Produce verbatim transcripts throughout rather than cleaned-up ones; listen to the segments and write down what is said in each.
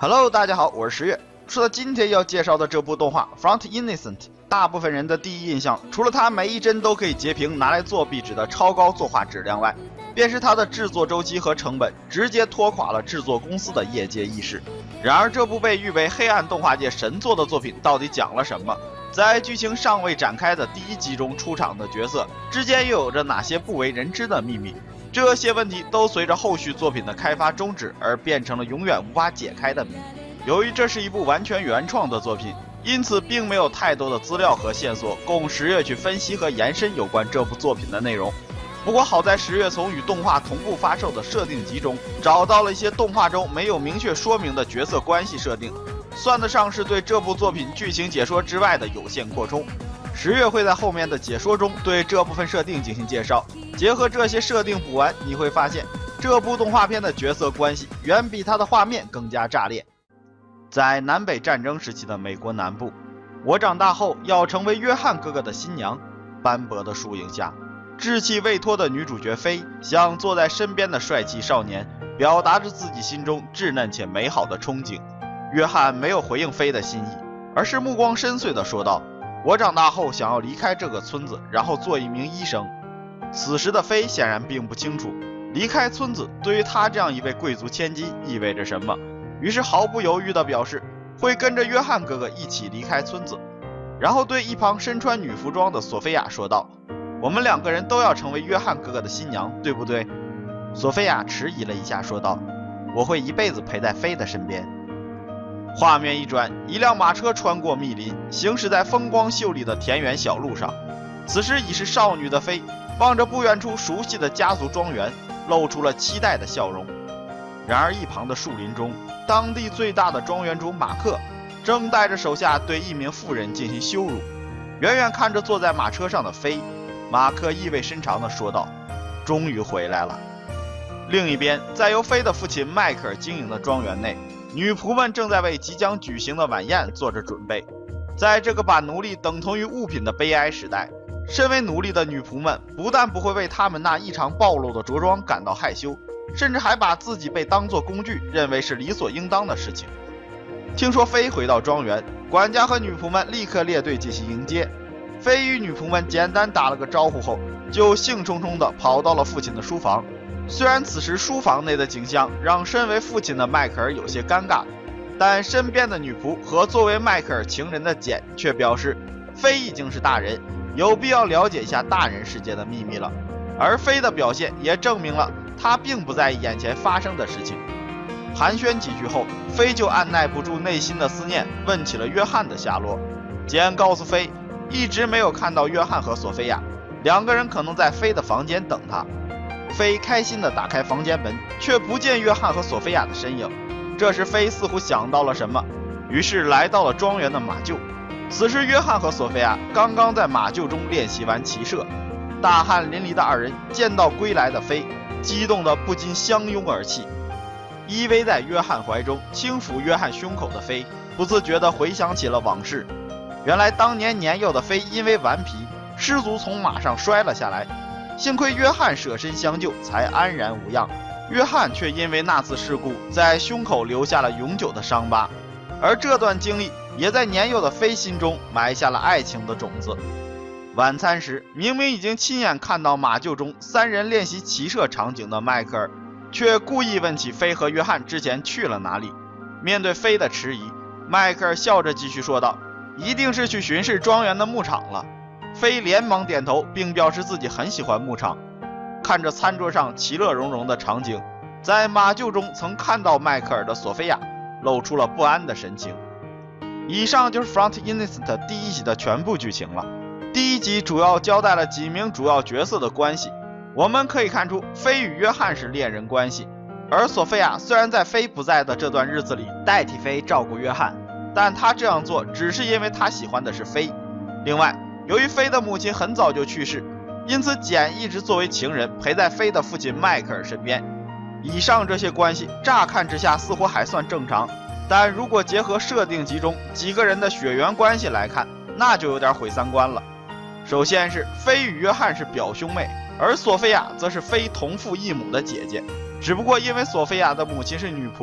Hello， 大家好，我是十月。说到今天要介绍的这部动画《Front Innocent》，大部分人的第一印象，除了它每一帧都可以截屏拿来做壁纸的超高作画质量外，便是它的制作周期和成本直接拖垮了制作公司的业界意识。然而，这部被誉为黑暗动画界神作的作品到底讲了什么？在剧情尚未展开的第一集中出场的角色之间又有着哪些不为人知的秘密？这些问题都随着后续作品的开发终止而变成了永远无法解开的谜。由于这是一部完全原创的作品，因此并没有太多的资料和线索供十月去分析和延伸有关这部作品的内容。不过好在十月从与动画同步发售的设定集中找到了一些动画中没有明确说明的角色关系设定，算得上是对这部作品剧情解说之外的有限扩充。十月会在后面的解说中对这部分设定进行介绍，结合这些设定补完，你会发现这部动画片的角色关系远比它的画面更加炸裂。在南北战争时期的美国南部，我长大后要成为约翰哥哥的新娘。斑驳的树影下，稚气未脱的女主角菲向坐在身边的帅气少年表达着自己心中稚嫩且美好的憧憬。约翰没有回应菲的心意，而是目光深邃地说道，我长大后想要离开这个村子，然后做一名医生。此时的菲显然并不清楚离开村子对于她这样一位贵族千金意味着什么，于是毫不犹豫地表示会跟着约翰哥哥一起离开村子，然后对一旁身穿女服装的索菲亚说道，我们两个人都要成为约翰哥哥的新娘，对不对？索菲亚迟疑了一下说道，我会一辈子陪在菲的身边。画面一转，一辆马车穿过密林，行驶在风光秀丽的田园小路上。此时已是少女的菲望着不远处熟悉的家族庄园，露出了期待的笑容。然而一旁的树林中，当地最大的庄园主马克正带着手下对一名妇人进行羞辱。远远看着坐在马车上的菲，马克意味深长地说道，终于回来了。另一边，在由菲的父亲迈克尔经营的庄园内，女仆们正在为即将举行的晚宴做着准备。在这个把奴隶等同于物品的悲哀时代，身为奴隶的女仆们不但不会为他们那异常暴露的着装感到害羞，甚至还把自己被当作工具认为是理所应当的事情。听说菲回到庄园，管家和女仆们立刻列队进行迎接。菲与女仆们简单打了个招呼后，就兴冲冲地跑到了父亲的书房。虽然此时书房内的景象让身为父亲的迈克尔有些尴尬，但身边的女仆和作为迈克尔情人的简却表示，菲已经是大人，有必要了解一下大人世界的秘密了。而菲的表现也证明了他并不在意眼前发生的事情。寒暄几句后，菲就按耐不住内心的思念，问起了约翰的下落。简告诉菲，一直没有看到约翰和索菲亚，两个人可能在菲的房间等他。菲开心地打开房间门，却不见约翰和索菲亚的身影。这时菲似乎想到了什么，于是来到了庄园的马厩。此时约翰和索菲亚刚刚在马厩中练习完骑射，大汗淋漓的二人见到归来的菲，激动得不禁相拥而泣。依偎在约翰怀中轻抚约翰胸口的菲不自觉地回想起了往事。原来当年年幼的菲因为顽皮失足从马上摔了下来，幸亏约翰舍身相救才安然无恙，约翰却因为那次事故在胸口留下了永久的伤疤，而这段经历也在年幼的菲心中埋下了爱情的种子。晚餐时，明明已经亲眼看到马厩中三人练习骑射场景的迈克尔，却故意问起菲和约翰之前去了哪里。面对菲的迟疑，迈克尔笑着继续说道，一定是去巡视庄园的牧场了。菲连忙点头，并表示自己很喜欢牧场。看着餐桌上其乐融融的场景，在马厩中曾看到迈克尔的索菲亚露出了不安的神情。以上就是 Front Innocent 第一集的全部剧情了。第一集主要交代了几名主要角色的关系，我们可以看出菲与约翰是恋人关系，而索菲亚虽然在菲不在的这段日子里代替菲照顾约翰，但她这样做只是因为她喜欢的是菲。另外，由于菲的母亲很早就去世，因此简一直作为情人陪在菲的父亲迈克尔身边。以上这些关系乍看之下似乎还算正常，但如果结合设定集中几个人的血缘关系来看，那就有点毁三观了。首先是菲与约翰是表兄妹，而索菲亚则是菲同父异母的姐姐，只不过因为索菲亚的母亲是女仆，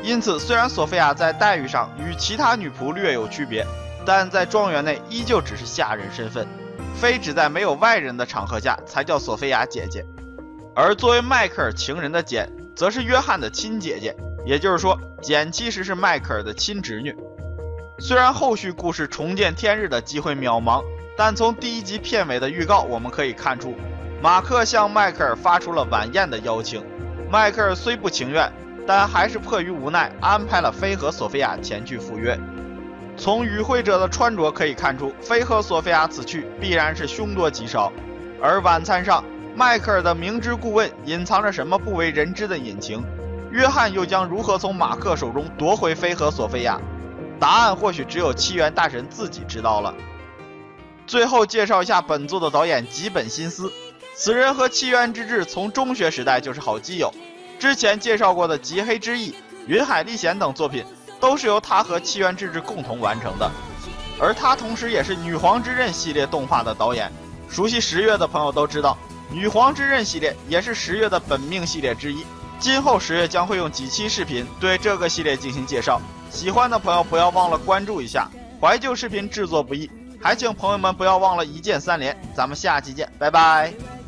因此，虽然索菲亚在待遇上与其他女仆略有区别，但在庄园内依旧只是下人身份，非只在没有外人的场合下才叫索菲亚姐姐。而作为迈克尔情人的简，则是约翰的亲姐姐，也就是说，简其实是迈克尔的亲侄女。虽然后续故事重见天日的机会渺茫，但从第一集片尾的预告我们可以看出，马克向迈克尔发出了晚宴的邀请。迈克尔虽不情愿，但还是迫于无奈安排了菲和索菲亚前去赴约。从与会者的穿着可以看出，菲和索菲亚此去必然是凶多吉少。而晚餐上，迈克尔的明知故问隐藏着什么不为人知的隐情，约翰又将如何从马克手中夺回菲和索菲亚？答案或许只有七元大神自己知道了。最后介绍一下本作的导演吉本新司，此人和七元之治从中学时代就是好基友，之前介绍过的《极黑之翼》《云海历险》等作品都是由他和七元之治共同完成的。而他同时也是《女皇之刃》系列动画的导演，熟悉十月的朋友都知道，《女皇之刃》系列也是十月的本命系列之一。今后十月将会用几期视频对这个系列进行介绍，喜欢的朋友不要忘了关注一下。怀旧视频制作不易，还请朋友们不要忘了一键三连，咱们下期见，拜拜。